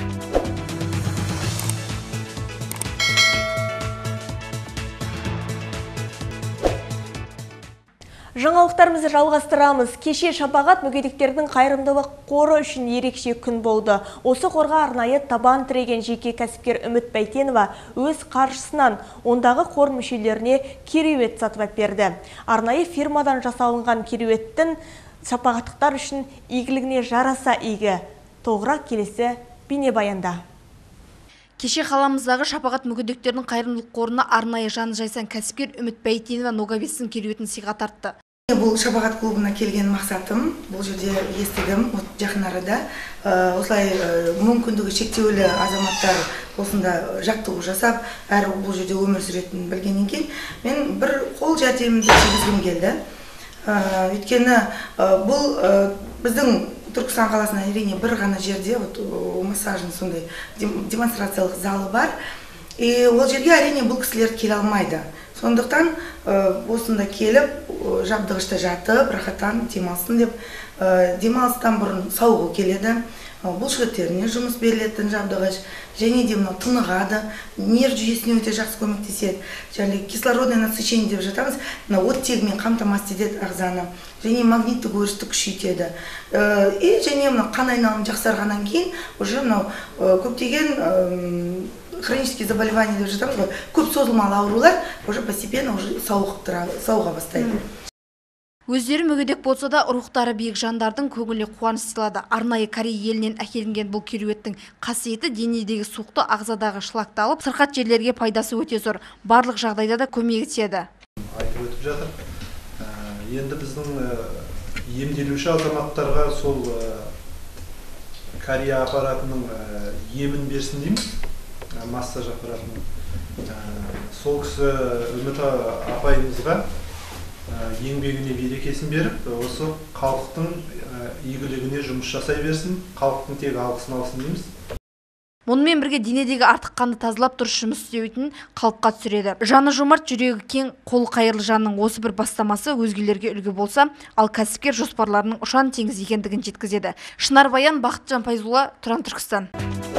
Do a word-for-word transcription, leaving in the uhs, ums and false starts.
Жаңалықтарымызды жалғастырамыз. Кеше Шапағат мүгедектердің қайырымдылық қоры үшін ерекше күн болды. Осы қорға арнайы табан тіреген жеке кәсіпкер Үміт Бәйтенова өз қаржысынан ондағы қор мүшелеріне кереует сатып берді. Арнайы фирмадан жасалынған кереуеттің шапағаттықтар үшін игілігіне жараса игі. Толығырақ келесі бейнебаянда. Кеше қаламыздағы Шапағат мүгедектердің қайырымдылық қорына арнайы жаны жайсан кәсіпкер Үміт Бәйтенова Ноговецтің кереуетін сыйға тартты. Бұл Шапағат клубына келген мақсатым, бұл жерде естідім, жақын арада осылай мүмкіндігі шектеулі азаматтар осында жаттығу жасап, әрі бұл жерде өмір сүретінін білгеннен кейін, мен бір қол жәрдемімді тигізгім келді. Өйткені бұл біздің Түркістан қаласына әрине бір ғана жерде массажын сондай демонстрациялық залы бар. И ол жерге әрине бұл кісілер келе алмайды. Сондықтан осында келіп, жабдығышта жатып, рахаттан демалсын деп, демалыстан бұрын сауығу келеді. Бұл жігіттеріне жұмыс берілетін жабдығыш, және де мынау тынығады, нерв жүйесіне өте жақсы көмектеседі. Және кислородное насыщение деп жатамыз, мына оттегімен қамтамасыз етеді ағзаны, және магниттік өрісті күшейтеді. И және мына қан айналымы жақсарғаннан кейін уже мынау көптеген хронические заболевания деп жатамыз ғой, көп созылмалы аурулар уже постепенно уже сауыға бастайды. Өздері мүгедек болса да рухтары биік жандардың көңіліне қуаныш сыйлады. Арнайы Корей елінен әкелінген бұл кереуеттің қасиеті денедегі суықты ағзадағы шлакты алып, сырқат жерлерге пайдасы өте зор. Барлық жағдайда да көмек етеді. Айтып өтіп жатыр. Енді біздің емделуші азаматтарға сол Корея аппаратының емін берсін дейміз, массаж аппаратының. Сол кісі Үміт апайымызға еңбегіне берекесін беріп, осы халықтың игілігіне жұмыс жасай берсін, халықтың тек алғысын алсын дейміз. Мұнымен бірге денедегі артық қанды тазалап дұрыс жұмыс істеуін қалыпқа түсіреді. Жаны жомарт, жүрегі кең, қолы қайырлы жанның осы бір бастамасы өзгелерге үлгі болса, ал кәсіпкер жоспарларының ұшан теңіз екендігін жеткізеді. Шынар Баян, Бақытжан Пайзулла, Тұран Түркістан.